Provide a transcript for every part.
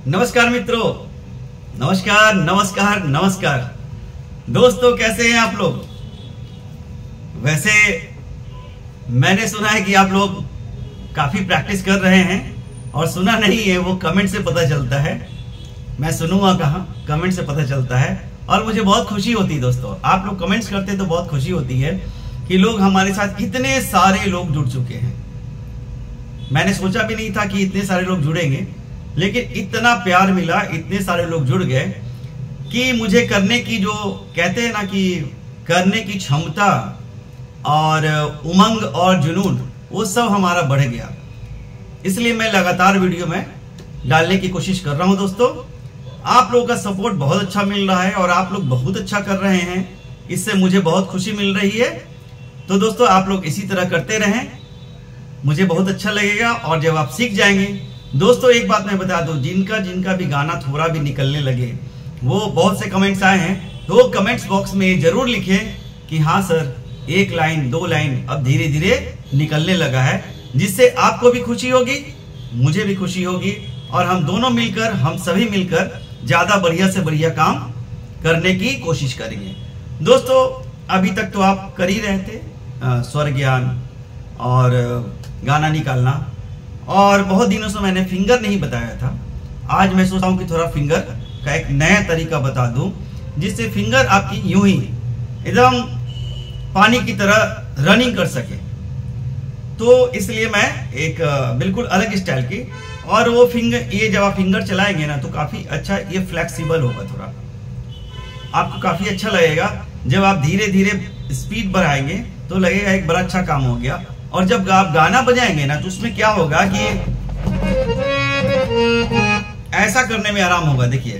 नमस्कार मित्रों, नमस्कार नमस्कार नमस्कार दोस्तों, कैसे हैं आप लोग। वैसे मैंने सुना है कि आप लोग काफी प्रैक्टिस कर रहे हैं और सुना नहीं है वो कमेंट से पता चलता है। मैं सुनूंगा कहाँ, कमेंट से पता चलता है और मुझे बहुत खुशी होती है दोस्तों। आप लोग कमेंट्स करते हैं तो बहुत खुशी होती है कि लोग हमारे साथ इतने सारे लोग जुड़ चुके हैं। मैंने सोचा भी नहीं था कि इतने सारे लोग जुड़ेंगे, लेकिन इतना प्यार मिला, इतने सारे लोग जुड़ गए कि मुझे करने की, जो कहते हैं ना कि करने की क्षमता और उमंग और जुनून, वो सब हमारा बढ़ गया। इसलिए मैं लगातार वीडियो में डालने की कोशिश कर रहा हूं दोस्तों। आप लोगों का सपोर्ट बहुत अच्छा मिल रहा है और आप लोग बहुत अच्छा कर रहे हैं, इससे मुझे बहुत खुशी मिल रही है। तो दोस्तों आप लोग इसी तरह करते रहें, मुझे बहुत अच्छा लगेगा। और जब आप सीख जाएंगे दोस्तों, एक बात मैं बता दूं, जिनका भी गाना थोड़ा भी निकलने लगे, वो बहुत से कमेंट्स आए हैं, तो वो कमेंट्स बॉक्स में जरूर लिखें कि हाँ सर, 1 लाइन 2 लाइन अब धीरे धीरे निकलने लगा है, जिससे आपको भी खुशी होगी, मुझे भी खुशी होगी और हम दोनों मिलकर, हम सभी मिलकर ज्यादा बढ़िया से बढ़िया काम करने की कोशिश करेंगे। दोस्तों अभी तक तो आप कर ही रहे थे स्वर ज्ञान और गाना निकालना, और बहुत दिनों से मैंने फिंगर नहीं बताया था। आज मैं सोचता हूँ कि थोड़ा फिंगर का एक नया तरीका बता दूं, जिससे फिंगर आपकी यूं ही एकदम पानी की तरह रनिंग कर सके। तो इसलिए मैं एक बिल्कुल अलग स्टाइल की, और वो फिंगर, ये जब आप फिंगर चलाएंगे ना तो काफी अच्छा ये फ्लेक्सिबल होगा, थोड़ा आपको काफी अच्छा लगेगा। जब आप धीरे धीरे स्पीड बढ़ाएंगे तो लगेगा एक बड़ा अच्छा काम हो गया। और जब आप गाना बजाएंगे ना तो उसमें क्या होगा कि ऐसा करने में आराम होगा। देखिए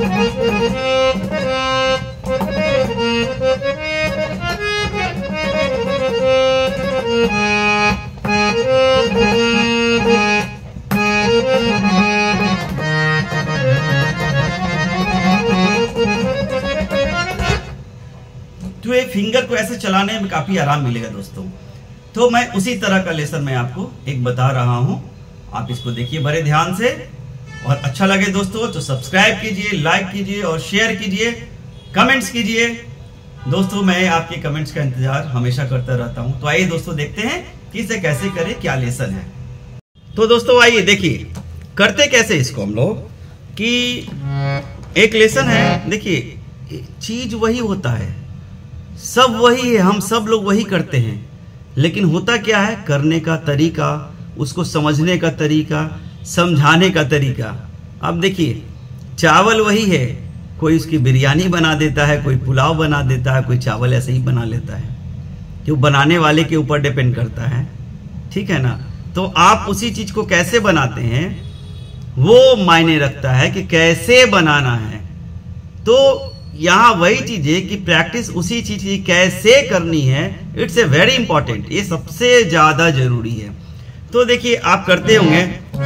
तो एक फिंगर को ऐसे चलाने में काफी आराम मिलेगा दोस्तों। तो मैं उसी तरह का लेसन मैं आपको एक बता रहा हूं, आप इसको देखिए बड़े ध्यान से, और अच्छा लगे दोस्तों तो सब्सक्राइब कीजिए, लाइक कीजिए और शेयर कीजिए, कमेंट्स कीजिए। दोस्तों मैं आपके कमेंट्स का इंतजार हमेशा करता रहता हूं। तो आइए दोस्तों देखते हैं कि इसे कैसे करें, क्या लेसन है। तो दोस्तों आइए देखिए करते कैसे इसको हम लोग, कि एक लेसन है। देखिए चीज वही होता है, सब वही है, हम सब लोग वही करते हैं, लेकिन होता क्या है, करने का तरीका, उसको समझने का तरीका, समझाने का तरीका। अब देखिए चावल वही है, कोई उसकी बिरयानी बना देता है, कोई पुलाव बना देता है, कोई चावल ऐसे ही बना लेता है, जो बनाने वाले के ऊपर डिपेंड करता है, ठीक है ना। तो आप उसी चीज को कैसे बनाते हैं वो मायने रखता है कि कैसे बनाना है। तो यहाँ वही चीज है कि प्रैक्टिस उसी चीज की कैसे करनी है, इट्स ए वेरी इंपॉर्टेंट, ये सबसे ज्यादा जरूरी है। तो देखिए आप करते होंगे,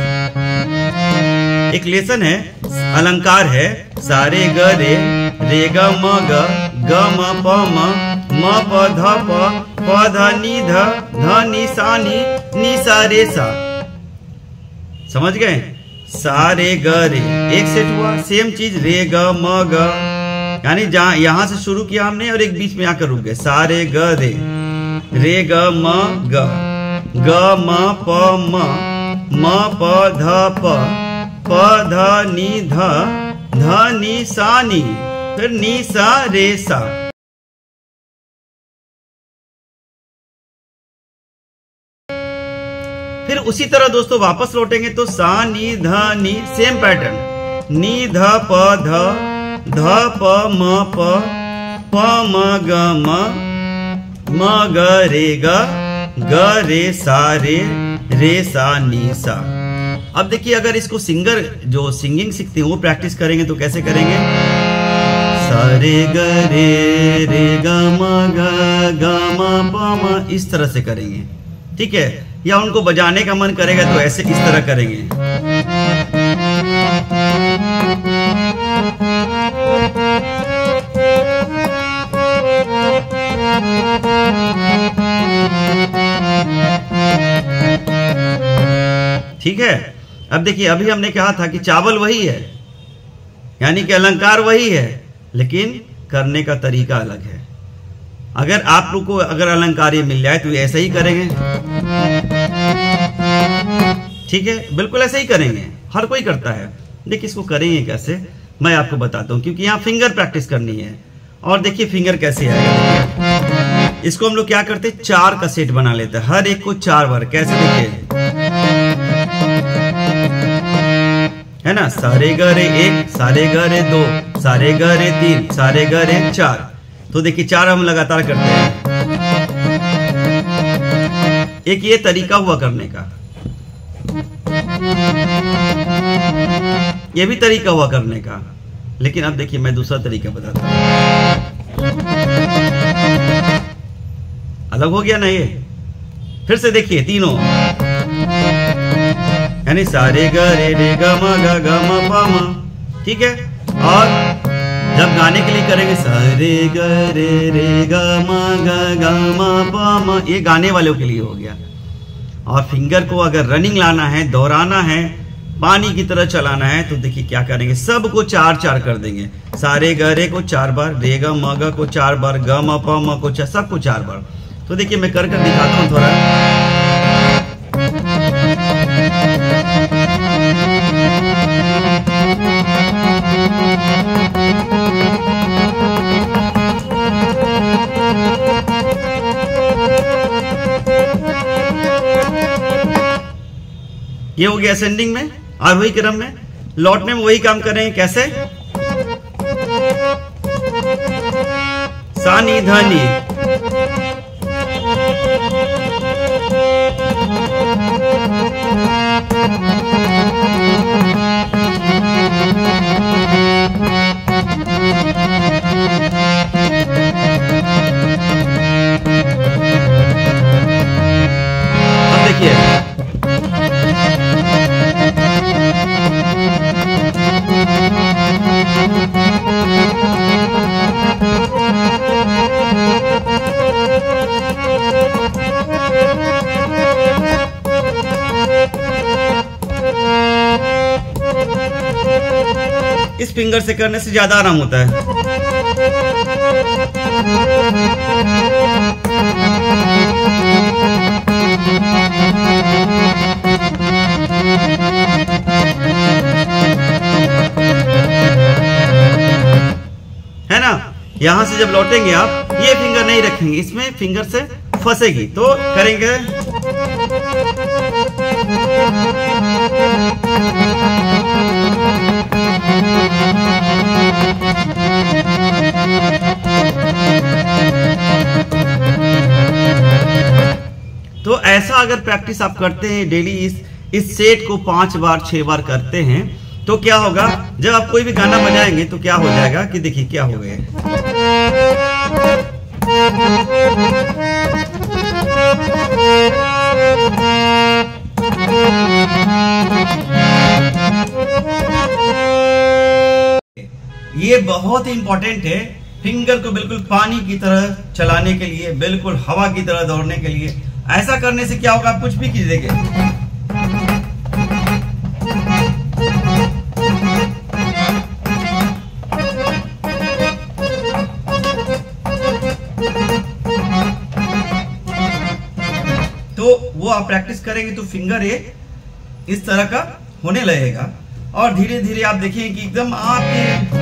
एक लेसन है, अलंकार है, सारे ग रे, रे ग म प म प ध प ध नि सा नि सा रे सा। समझ गए, सारे ग रे एक सेट हुआ, सेम चीज रे ग म ग, यानी जहां यहां से शुरू किया हमने और एक बीच में आकर रुक गए। सारे ग रे, रे ग म प म प ध नि सा नि, फिर नि सा रे सा। फिर उसी तरह दोस्तों वापस लौटेंगे तो सा नि ध नि, सेम पैटर्न, नि ध प ध प म ग म ग रे सा रे सा नी सा। अब देखिए अगर इसको सिंगर जो सिंगिंग सीखते हैं वो प्रैक्टिस करेंगे तो कैसे करेंगे, सा रे ग रे ग म प म, इस तरह से करेंगे, ठीक है। या उनको बजाने का मन करेगा तो ऐसे इस तरह करेंगे। ठीक है। अब देखिए, अभी हमने कहा था कि चावल वही है, यानी कि अलंकार वही है, लेकिन करने का तरीका अलग है। अगर आप लोग को अगर अलंकार ये मिल जाए तो ऐसा ही करेंगे, ठीक है, बिल्कुल ऐसे ही करेंगे, हर कोई करता है। देखिए इसको करेंगे कैसे, मैं आपको बताता हूँ, क्योंकि यहाँ फिंगर प्रैक्टिस करनी है। और देखिए फिंगर कैसे आएगा, इसको हम लोग क्या करते हैं, 4 का सेट बना लेते हैं, हर एक को 4 बार। कैसे, देखिए, है ना, सारे गरे 1, सारे गरे 2, सारे गरे 3, सारे गरे 4। तो देखिए 4 हम लगातार करते हैं। एक ये तरीका हुआ करने का, ये भी तरीका हुआ करने का। लेकिन अब देखिए मैं दूसरा तरीका बताता हूं, अलग हो गया ना ये। फिर से देखिए तीनों, यानी सारे ग रे रे ग म ग ग म प म, ठीक है। और जब गाने के लिए करेंगे सारे ग रे रे ग म ग ग म प म, ये गाने वालों के लिए हो गया। और फिंगर को अगर रनिंग लाना है, दोहराना है, पानी की तरह चलाना है, तो देखिए क्या करेंगे, सबको 4-4 कर देंगे। सारे ग रे को 4 बार, रे ग म ग को 4 बार, ग म प म को सबको 4 बार। तो देखिए मैं कर दिखाता हूँ थोड़ा। ये हो गया असेंडिंग में। आरोही क्रम में, लौटने में वही काम करेंगे। कैसे, सानी धानी, अब देखिए इस फिंगर से करने से ज्यादा आराम होता है। है ना, यहां से जब लौटेंगे आप, ये फिंगर नहीं रखेंगे, इसमें फिंगर से फंसेगी, तो करेंगे तो ऐसा अगर प्रैक्टिस आप करते हैं डेली, इस सेट को 5 बार 6 बार करते हैं, तो क्या होगा, जब आप कोई भी गाना बजाएंगे तो क्या हो जाएगा कि देखिए क्या हो गया, ये बहुत ही इंपॉर्टेंट है। फिंगर को बिल्कुल पानी की तरह चलाने के लिए, बिल्कुल हवा की तरह दौड़ने के लिए। ऐसा करने से क्या होगा, आप कुछ भी कीजिएगा, तो वो आप प्रैक्टिस करेंगे तो फिंगर ये इस तरह का होने लगेगा। और धीरे धीरे आप देखिए कि एकदम आपके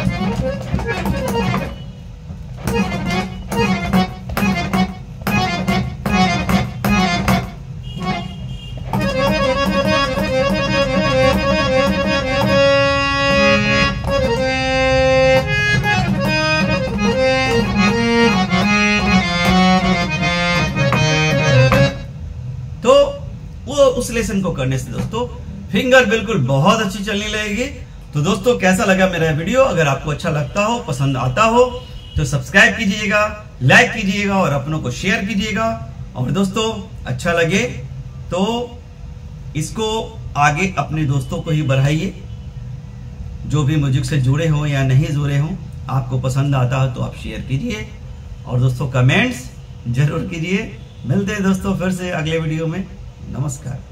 तो वो उस लेसन को करने से दोस्तों फिंगर बिल्कुल बहुत अच्छी चलने लगेगी। तो दोस्तों कैसा लगा मेरा वीडियो, अगर आपको अच्छा लगता हो, पसंद आता हो, तो सब्सक्राइब कीजिएगा, लाइक कीजिएगा और अपनों को शेयर कीजिएगा। और दोस्तों अच्छा लगे तो इसको आगे अपने दोस्तों को ही बढ़ाइए, जो भी म्यूजिक से जुड़े हों या नहीं जुड़े हों। आपको पसंद आता हो तो आप शेयर कीजिए और दोस्तों कमेंट्स जरूर कीजिए। मिलते हैं दोस्तों फिर से अगले वीडियो में। नमस्कार।